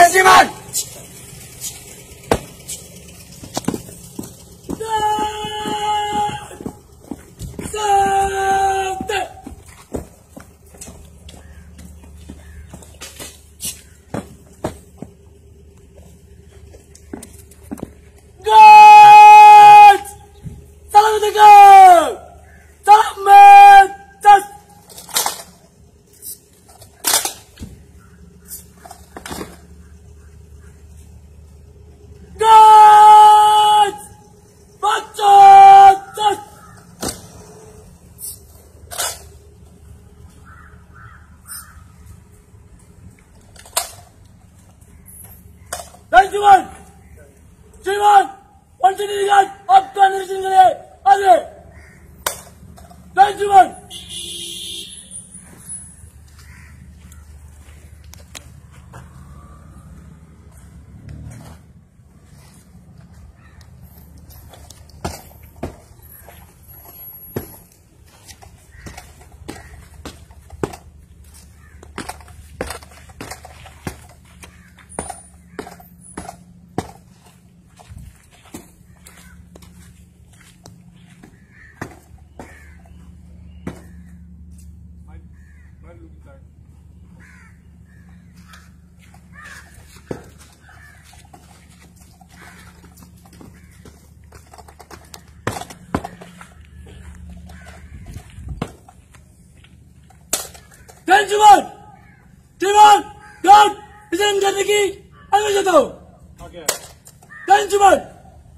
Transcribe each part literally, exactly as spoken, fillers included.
Regiment! Regiment! Regiment! Continue the guard up to the regiment. Aage! Regiment! Regiment! Regiment! Guard! विजन करने की अनुमति देता हूँ। Regiment!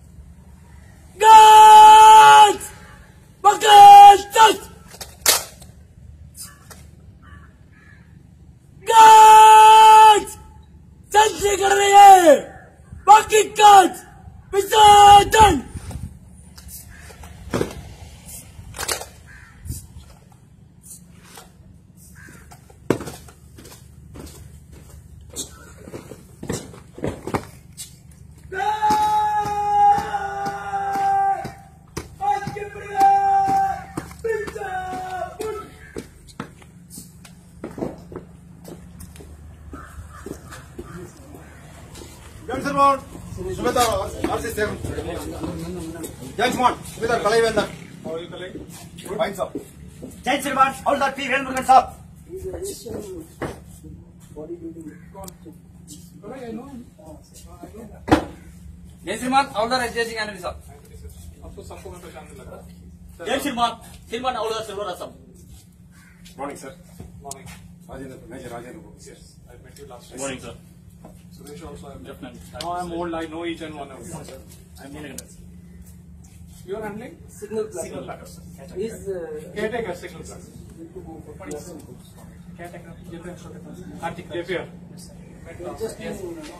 Guard! Bucket! Test! Guard! Sentry कर रही है। बाकी काज विसर्जन। Gentlemen, Subedar, our system. Gentlemen, Subedar, Kalaiwendar. How are you, Kalai? Fine, sir. Gentlemen, all that be well movement, sir. Gentlemen, all that adjusting enemy, sir. आपको सबको मैं पहचान नहीं लगा। Gentlemen, Gentlemen, all that silver, sir. Morning, sir. Morning. Rajendra, Major Rajendra. Yes, I met you last time. Morning, sir. Suresh also. Definitely. Now I'm old. I know each and one of you. I'm in again. You are handling Signal plus. signal platters. Is uh, Caretaker signal platters. Caretaker. Arctic. Javier. just in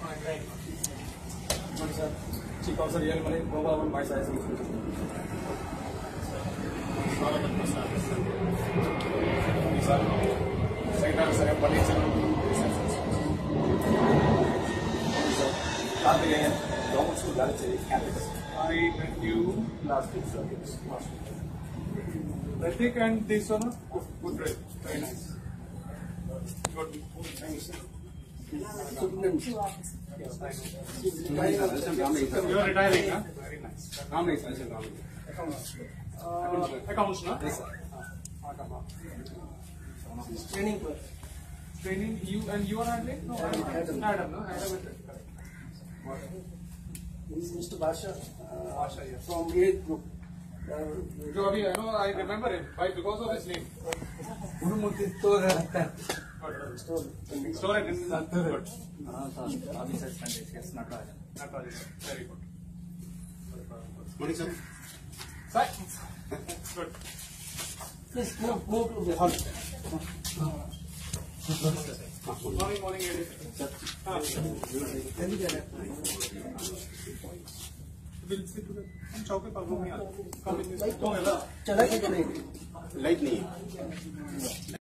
Chief Officer Yale Malay, Global One Vice President. Secretary Sir Malay Sir. I met you last week, sir. Ratik and this one, good trade. Very nice. Good. Thank you, sir. You are retiring, huh? Very nice. Accounts. Uh, accounts, no? Yes, sir. training class. Training, you and you are handling? No, Adam. Adam, Adam, no? Adam is This is Mister Basha, uh, Basha, yes. from A group. Uh, So, Abhi, I know, I remember him. Why? Because of his name. store Store it in good. Not Very good. Morning, sir. Sir. Good. Please move, move to the hall. Morning, morning, ladies. We'll sit together. हम चौके पर घूमिए. Come in this. चला के नहीं Light नहीं है.